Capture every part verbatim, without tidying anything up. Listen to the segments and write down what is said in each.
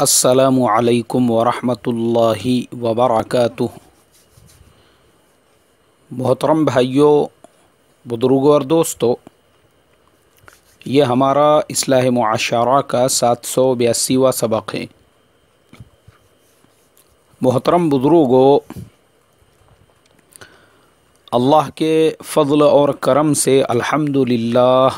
अस्सलामु अलैकुम वरहमतुल्लाहि वबरकातुह। मोहतरम भाइयों, बुजुर्गों और दोस्तों, ये हमारा इस्लाह मुआशरा का सात सौ बयासीवां सबक है। मोहतरम बुजुर्गों, अल्लाह के फ़ज़ल और करम से अल्हम्दुलिल्लाह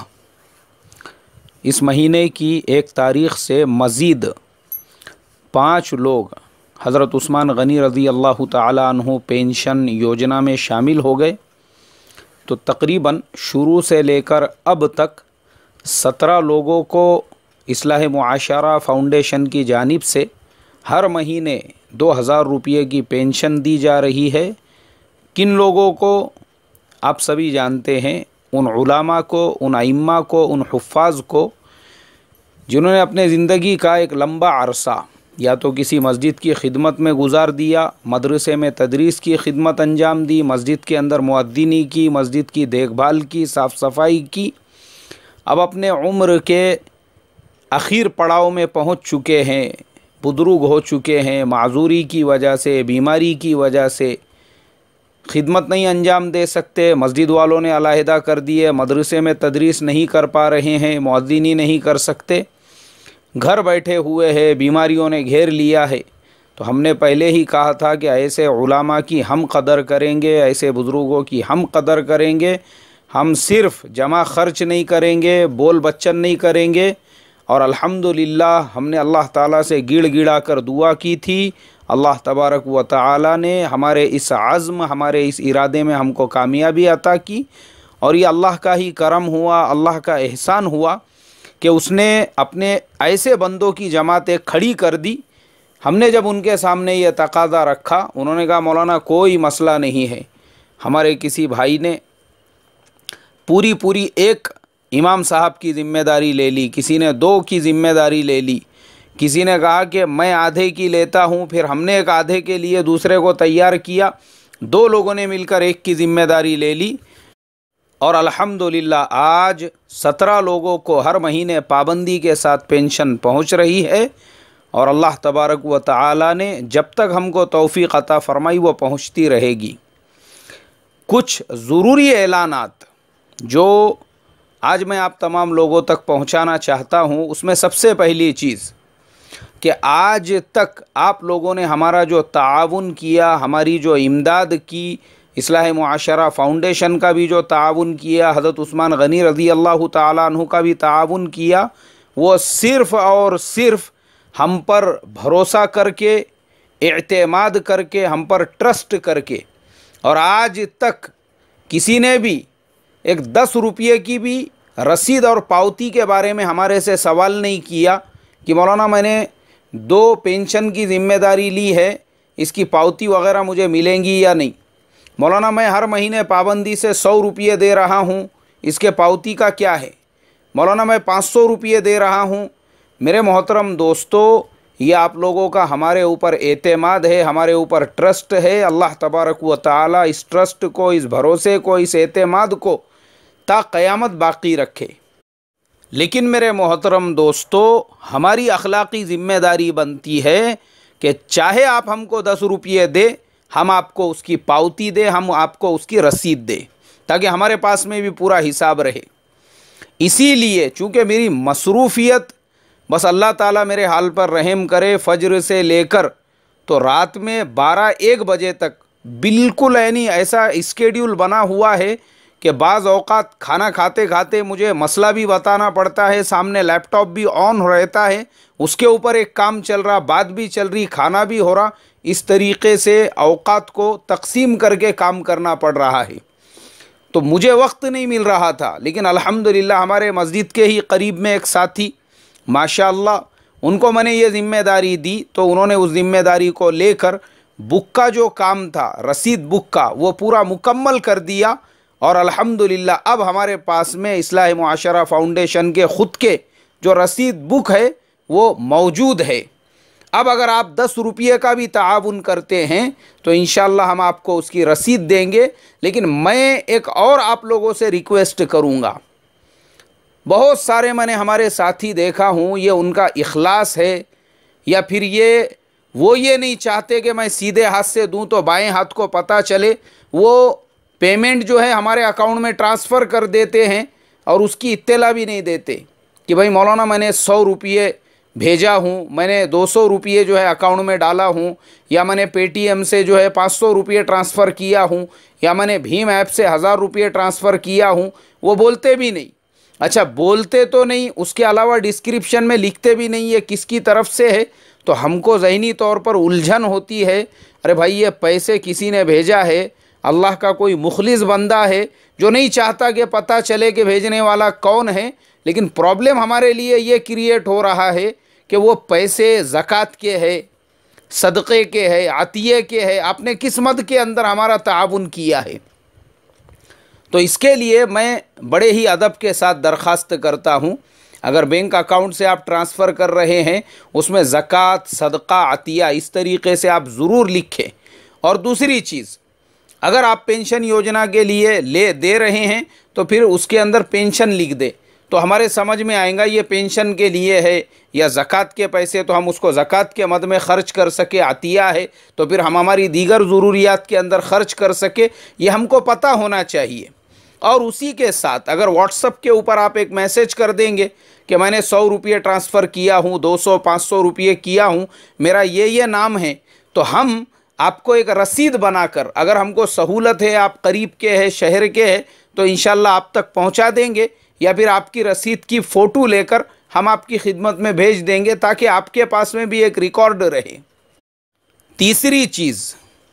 इस महीने की एक तारीख़ से मज़ीद पाँच लोग हज़रत उस्मान गनी रज़ी अल्लाह ताला अन्हु पेंशन योजना में शामिल हो गए। तो तकरीबन शुरू से लेकर अब तक सत्रह लोगों को इस्लाह मुआशरा फ़ाउंडेशन की जानिब से हर महीने दो हज़ार रुपये की पेंशन दी जा रही है। किन लोगों को आप सभी जानते हैं, उन उलामा को, उन आइम्मा को, उन हुफ़्फ़ाज़ को जिन्होंने अपने ज़िंदगी का एक लंबा अरसा या तो किसी मस्जिद की खिदमत में गुजार दिया, मदरसे में तदरीस की खिदमत अंजाम दी, मस्जिद के अंदर मुअद्दिनी की, मस्जिद की देखभाल की, साफ़ सफाई की। अब अपने उम्र के आखिर पड़ाव में पहुंच चुके हैं, बुजुर्ग हो चुके हैं, माजूरी की वजह से, बीमारी की वजह से खिदमत नहीं अंजाम दे सकते, मस्जिद वालों ने अलहदा कर दिए, मदरसे में तदरीस नहीं कर पा रहे हैं, मुअद्दिनी नहीं कर सकते, घर बैठे हुए हैं, बीमारियों ने घेर लिया है। तो हमने पहले ही कहा था कि ऐसे उलामा की हम कदर करेंगे, ऐसे बुज़ुर्गों की हम कदर करेंगे। हम सिर्फ़ जमा ख़र्च नहीं करेंगे, बोल बच्चन नहीं करेंगे। और अल्हम्दुलिल्लाह हमने अल्लाह ताला से गिड़ गिड़ा कर दुआ की थी। अल्लाह तबारक व तआला ने हमारे इस आज़्म, हमारे इस इरादे में हमको कामयाबी अता की। और ये अल्लाह का ही करम हुआ, अल्लाह का एहसान हुआ कि उसने अपने ऐसे बंदों की जमातें खड़ी कर दी। हमने जब उनके सामने ये तकाज़ा रखा, उन्होंने कहा मौलाना कोई मसला नहीं है। हमारे किसी भाई ने पूरी पूरी एक इमाम साहब की ज़िम्मेदारी ले ली, किसी ने दो की ज़िम्मेदारी ले ली, किसी ने कहा कि मैं आधे की लेता हूँ, फिर हमने एक आधे के लिए दूसरे को तैयार किया, दो लोगों ने मिलकर एक की ज़िम्मेदारी ले ली। और अल्हम्दुलिल्लाह आज सत्रह लोगों को हर महीने पाबंदी के साथ पेंशन पहुंच रही है। और अल्लाह तबारक व तआला ने जब तक हमको तौफ़ीक़ अता फ़रमाई वो पहुंचती रहेगी। कुछ ज़रूरी ऐलानात जो आज मैं आप तमाम लोगों तक पहुंचाना चाहता हूं, उसमें सबसे पहली चीज़ कि आज तक आप लोगों ने हमारा जो ताआवुन किया, हमारी जो इमदाद की, इस्लाह मुआशरा फ़ाउंडेशन का भी जो ताआवुन किया, हज़रत उस्मान गनी रज़ी अल्लाह ताला अन्हु का भी ताआवुन किया, वो सिर्फ़ और सिर्फ़ हम पर भरोसा करके, इत्तेमाद करके, हम पर ट्रस्ट करके। और आज तक किसी ने भी एक दस रुपये की भी रसीद और पावती के बारे में हमारे से सवाल नहीं किया कि मौलाना मैंने दो पेंशन की ज़िम्मेदारी ली है, इसकी पावती वग़ैरह मुझे मिलेंगी या नहीं। मौलाना मैं हर महीने पाबंदी से सौ रुपये दे रहा हूँ, इसके पावती का क्या है। मौलाना मैं पाँच सौ रुपये दे रहा हूँ। मेरे मोहतरम दोस्तों, ये आप लोगों का हमारे ऊपर एतमाद है, हमारे ऊपर ट्रस्ट है। अल्लाह तबारक व तआला इस ट्रस्ट को, इस भरोसे को, इस एतमाद को ता क़यामत बाकी रखे। लेकिन मेरे मोहतरम दोस्तों, हमारी अखलाक़ी ज़िम्मेदारी बनती है कि चाहे आप हमको दस रुपये दे, हम आपको उसकी पावती दे, हम आपको उसकी रसीद दे, ताकि हमारे पास में भी पूरा हिसाब रहे। इसीलिए चूँकि मेरी मसरूफ़ियत, बस अल्लाह ताला मेरे हाल पर रहम करे, फ़ज्र से लेकर तो रात में बारह एक बजे तक बिल्कुल यानी ऐसा स्केड्यूल बना हुआ है कि बाज़ औक़ात खाना खाते खाते मुझे मसला भी बताना पड़ता है, सामने लैपटॉप भी ऑन रहता है, उसके ऊपर एक काम चल रहा, बात भी चल रही, खाना भी हो रहा। इस तरीक़े से औक़ात को तक़सीम करके काम करना पड़ रहा है। तो मुझे वक्त नहीं मिल रहा था, लेकिन अल्हम्दुलिल्लाह हमारे मस्जिद के ही करीब में एक साथी माशाअल्लाह, उनको मैंने ये ज़िम्मेदारी दी, तो उन्होंने उस ज़िम्मेदारी को लेकर बुक का जो काम था, रसीद बुक का, वो पूरा मुकम्मल कर दिया। और अल्हम्दुलिल्लाह अब हमारे पास में इस्लाह मुआशरा फ़ाउंडेशन के ख़ुद के जो रसीद बुक है वो मौजूद है। अब अगर आप दस रुपये का भी ताआवुन करते हैं तो इंशाअल्लाह हम आपको उसकी रसीद देंगे। लेकिन मैं एक और आप लोगों से रिक्वेस्ट करूँगा, बहुत सारे मैंने हमारे साथी देखा हूँ, ये उनका इखलास है, या फिर ये वो ये नहीं चाहते कि मैं सीधे हाथ से दूं तो बाएं हाथ को पता चले, वो पेमेंट जो है हमारे अकाउंट में ट्रांसफ़र कर देते हैं और उसकी इत्तला भी नहीं देते कि भाई मौलाना मैंने सौ रुपये भेजा हूँ, मैंने दो सौ रुपये जो है अकाउंट में डाला हूँ, या मैंने पेटीएम से जो है पाँच सौ रुपये ट्रांसफ़र किया हूँ, या मैंने भीम ऐप से हज़ार रुपये ट्रांसफ़र किया हूँ। वो बोलते भी नहीं। अच्छा, बोलते तो नहीं, उसके अलावा डिस्क्रिप्शन में लिखते भी नहीं है किसकी तरफ से है, तो हमको ज़हनी तौर पर उलझन होती है। अरे भाई, ये पैसे किसी ने भेजा है, अल्लाह का कोई मुखलिस बंदा है जो नहीं चाहता कि पता चले कि भेजने वाला कौन है। लेकिन प्रॉब्लम हमारे लिए ये क्रिएट हो रहा है कि वो पैसे ज़कात के है, सदक़े के है, अतिये के है, आपने किस मद के अंदर हमारा ताउन किया है। तो इसके लिए मैं बड़े ही अदब के साथ दरख्वास्त करता हूँ, अगर बैंक अकाउंट से आप ट्रांसफ़र कर रहे हैं उसमें ज़कात, सदक़ा, अतिया इस तरीक़े से आप ज़रूर लिखें। और दूसरी चीज़, अगर आप पेंशन योजना के लिए ले दे रहे हैं तो फिर उसके अंदर पेंशन लिख दे, तो हमारे समझ में आएगा ये पेंशन के लिए है, या ज़कात के पैसे तो हम उसको ज़कात के मद में ख़र्च कर सके, अतिया है तो फिर हम हमारी दीगर ज़रूरियात के अंदर ख़र्च कर सके, ये हमको पता होना चाहिए। और उसी के साथ अगर व्हाट्सएप के ऊपर आप एक मैसेज कर देंगे कि मैंने सौ रुपये ट्रांसफ़र किया हूँ, दो सौ पाँच सौ रुपये किया हूँ, मेरा ये ये नाम है, तो हम आपको एक रसीद बनाकर, अगर हमको सहूलत है, आप करीब के हैं, शहर के हैं, तो इंशाअल्लाह आप तक पहुँचा देंगे, या फिर आपकी रसीद की फ़ोटो लेकर हम आपकी खिदमत में भेज देंगे ताकि आपके पास में भी एक रिकॉर्ड रहे। तीसरी चीज़,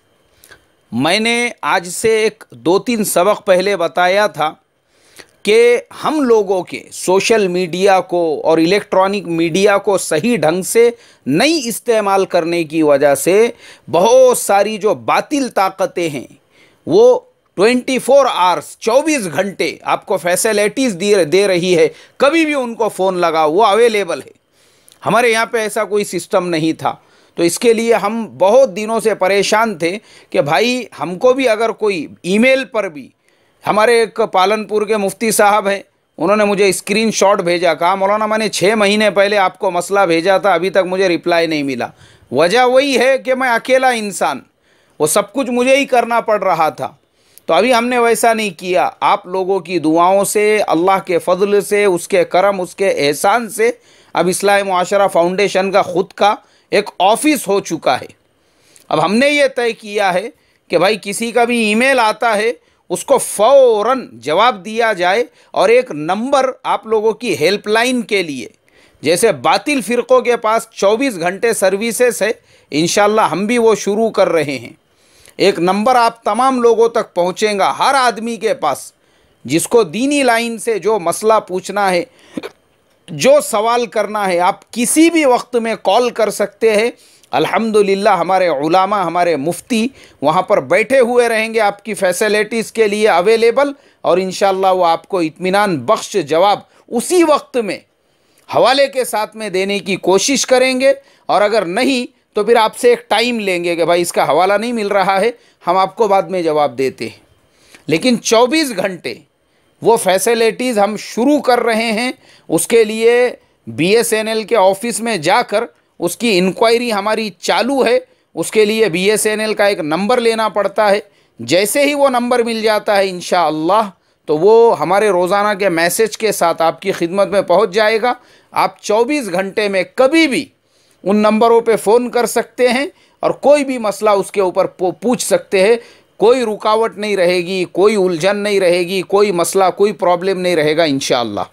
मैंने आज से एक दो तीन सबक पहले बताया था कि हम लोगों के सोशल मीडिया को और इलेक्ट्रॉनिक मीडिया को सही ढंग से नहीं इस्तेमाल करने की वजह से बहुत सारी जो बातिल ताकतें हैं वो चौबीस आवर्स चौबीस घंटे आपको फैसिलिटीज़ दे दे रही है। कभी भी उनको फ़ोन लगा वो अवेलेबल है। हमारे यहाँ पे ऐसा कोई सिस्टम नहीं था, तो इसके लिए हम बहुत दिनों से परेशान थे कि भाई हमको भी अगर कोई ईमेल पर भी, हमारे एक पालनपुर के मुफ्ती साहब हैं, उन्होंने मुझे स्क्रीनशॉट भेजा, कहा मौलाना मैंने छः महीने पहले आपको मसला भेजा था, अभी तक मुझे रिप्लाई नहीं मिला। वजह वही है कि मैं अकेला इंसान, वो सब कुछ मुझे ही करना पड़ रहा था। तो अभी हमने वैसा नहीं किया। आप लोगों की दुआओं से, अल्लाह के फ़ضल से, उसके करम, उसके एहसान से अब इस्लाह मुआशरा फाउंडेशन का ख़ुद का एक ऑफ़िस हो चुका है। अब हमने ये तय किया है कि भाई किसी का भी ईमेल आता है उसको फ़ौरन जवाब दिया जाए, और एक नंबर आप लोगों की हेल्पलाइन के लिए, जैसे बातिल फ़िरक़ों के पास चौबीस घंटे सर्विसेज है, इंशाअल्लाह हम भी वो शुरू कर रहे हैं। एक नंबर आप तमाम लोगों तक पहुँचेगा, हर आदमी के पास, जिसको दीनी लाइन से जो मसला पूछना है, जो सवाल करना है, आप किसी भी वक्त में कॉल कर सकते हैं। अल्हम्दुलिल्लाह हमारे उलामा, हमारे मुफ्ती वहाँ पर बैठे हुए रहेंगे आपकी फैसिलिटीज़ के लिए अवेलेबल, और इंशाअल्लाह वो आपको इत्मीनान बख्श जवाब उसी वक्त में हवाले के साथ में देने की कोशिश करेंगे। और अगर नहीं तो फिर आपसे एक टाइम लेंगे कि भाई इसका हवाला नहीं मिल रहा है, हम आपको बाद में जवाब देते हैं। लेकिन चौबीस घंटे वो फैसिलिटीज़ हम शुरू कर रहे हैं। उसके लिए बी एस एन एल के ऑफ़िस में जाकर उसकी इंक्वायरी हमारी चालू है। उसके लिए बी एस एन एल का एक नंबर लेना पड़ता है। जैसे ही वो नंबर मिल जाता है इंशाअल्लाह तो वो हमारे रोज़ाना के मैसेज के साथ आपकी खिदमत में पहुंच जाएगा। आप चौबीस घंटे में कभी भी उन नंबरों पे फ़ोन कर सकते हैं और कोई भी मसला उसके ऊपर पूछ सकते हैं। कोई रुकावट नहीं रहेगी, कोई उलझन नहीं रहेगी, कोई मसला, कोई प्रॉब्लम नहीं रहेगा इंशाअल्लाह।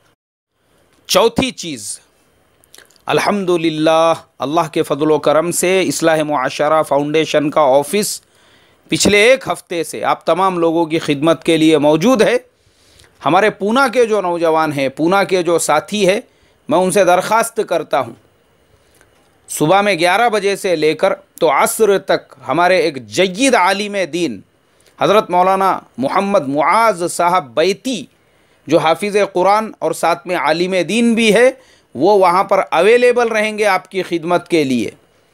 चौथी चीज़, अल्हम्दुलिल्लाह अल्लाह के फ़ज़ल व करम से इस्लाह मुआशरा फाउंडेशन का ऑफ़िस पिछले एक हफ़्ते से आप तमाम लोगों की खिदमत के लिए मौजूद है। हमारे पूना के जो नौजवान हैं, पूना के जो साथी हैं, मैं उनसे दरख्वास्त करता हूँ, सुबह में ग्यारह बजे से लेकर तो असर तक हमारे एक जय्यद आलिम दीन हज़रत मौलाना मोहम्मद मुआज़ साहब बैती, जो हाफिज़ कुरान और साथ में आलिम दीन भी है, वो वहाँ पर अवेलेबल रहेंगे आपकी खिदमत के लिए।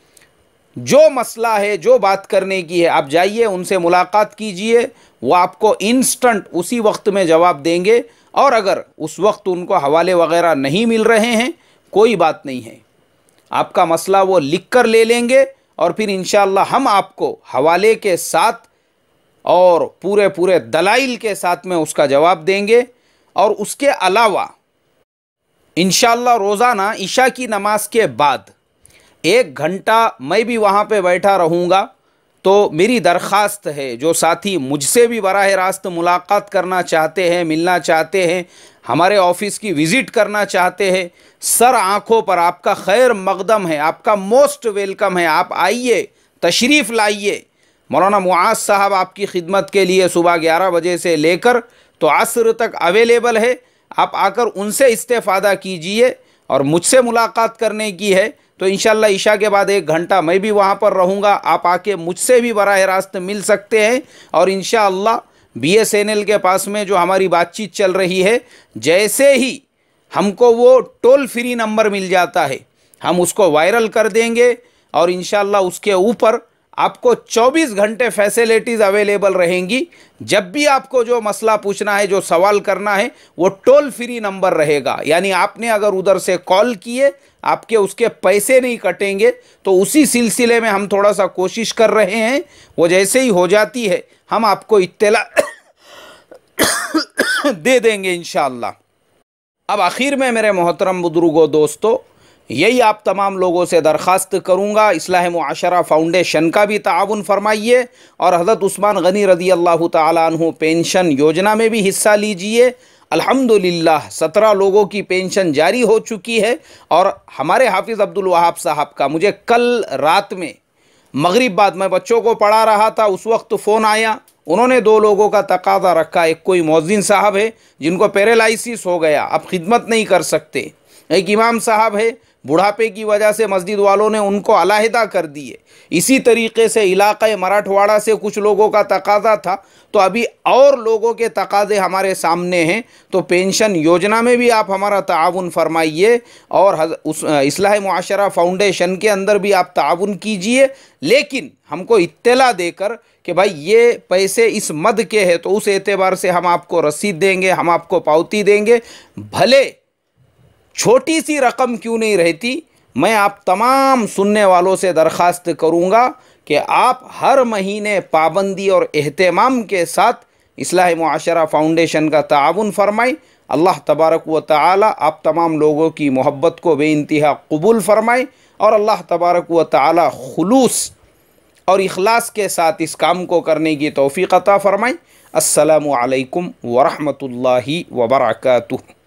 जो मसला है, जो बात करने की है, आप जाइए उनसे मुलाकात कीजिए, वो आपको इंस्टेंट उसी वक्त में जवाब देंगे। और अगर उस वक्त उनको हवाले वग़ैरह नहीं मिल रहे हैं, कोई बात नहीं है, आपका मसला वो लिख कर ले लेंगे और फिर इंशाअल्लाह हम आपको हवाले के साथ और पूरे पूरे दलाइल के साथ में उसका जवाब देंगे। और उसके अलावा इंशाअल्लाह रोज़ाना इशा की नमाज के बाद एक घंटा मैं भी वहाँ पे बैठा रहूँगा। तो मेरी दरख्वास्त है, जो साथी मुझसे भी बराह रास्त मुलाकात करना चाहते हैं, मिलना चाहते हैं, हमारे ऑफिस की विज़िट करना चाहते हैं, सर आँखों पर आपका खैर मकदम है, आपका मोस्ट वेलकम है। आप आइए, तशरीफ़ लाइए। मौलाना मुआज़ साहब आपकी खिदमत के लिए सुबह ग्यारह बजे से लेकर तो असर तक अवेलेबल है। आप आकर उनसे इस्तेफ़ादा कीजिए। और मुझसे मुलाकात करने की है तो इंशाअल्लाह इशा के बाद एक घंटा मैं भी वहाँ पर रहूँगा। आप आके मुझसे भी बराह रास्त मिल सकते हैं। और इंशाअल्लाह बी एस एन एल के पास में जो हमारी बातचीत चल रही है, जैसे ही हमको वो टोल फ्री नंबर मिल जाता है हम उसको वायरल कर देंगे। और इंशाअल्लाह उसके ऊपर आपको चौबीस घंटे फैसिलिटीज़ अवेलेबल रहेंगी। जब भी आपको जो मसला पूछना है, जो सवाल करना है, वो टोल फ्री नंबर रहेगा। यानी आपने अगर उधर से कॉल किए, आपके उसके पैसे नहीं कटेंगे। तो उसी सिलसिले में हम थोड़ा सा कोशिश कर रहे हैं। वो जैसे ही हो जाती है हम आपको इत्तला दे देंगे इंशाअल्लाह। अब आखिर में मेरे मोहतरम बुजुर्गों, दोस्तों, यही आप तमाम लोगों से दरख्वास्त करूँगा, इस्लाह मुआशरा फ़ाउंडेशन का भी ताउन फरमाइए और हज़रत उस्मान गनी रज़ी अल्लाह ताला अन्हु पेंशन योजना में भी हिस्सा लीजिए। अल्हम्दुलिल्लाह सत्रह लोगों की पेंशन जारी हो चुकी है। और हमारे हाफिज़ अब्दुल वहाब साहब का मुझे कल रात में मगरिब बाद मैं बच्चों को पढ़ा रहा था, उस वक्त फ़ोन आया। उन्होंने दो लोगों का तकाज़ा रखा। एक कोई मौज़िन साहब है जिनको पैरालिसिस हो गया, अब खिदमत नहीं कर सकते। एक इमाम साहब है, बुढ़ापे की वजह से मस्जिद वालों ने उनको अलहदा कर दिए। इसी तरीके से इलाक़े मराठवाड़ा से कुछ लोगों का तकाज़ा था। तो अभी और लोगों के तकाज़े हमारे सामने हैं। तो पेंशन योजना में भी आप हमारा ताउन फरमाइए और उस इस्लाह मुआशरा फ़ाउंडेशन के अंदर भी आप ताउन कीजिए। लेकिन हमको इत्तला देकर कि भाई ये पैसे इस मद के हैं, तो उस एतबार से हम आपको रसीद देंगे, हम आपको पावती देंगे, भले छोटी सी रकम क्यों नहीं रहती। मैं आप तमाम सुनने वालों से दरख्वास्त करूँगा कि आप हर महीने पाबंदी और एहतमाम के साथ इस्लाह मुआशरा फ़ाउंडेशन का ताउन फरमाएँ। अल्लाह तबारक व तआला आप तमाम लोगों की मोहब्बत को बेइंतहा कबूल फरमाए और अल्लाह तबारक व तआला खुलूस और इखलास के साथ इस काम को करने की तौफ़ीक़ अता फरमाए। अस्सलामु अलैकुम व रहमतुल्लाहि व बरकातुहू।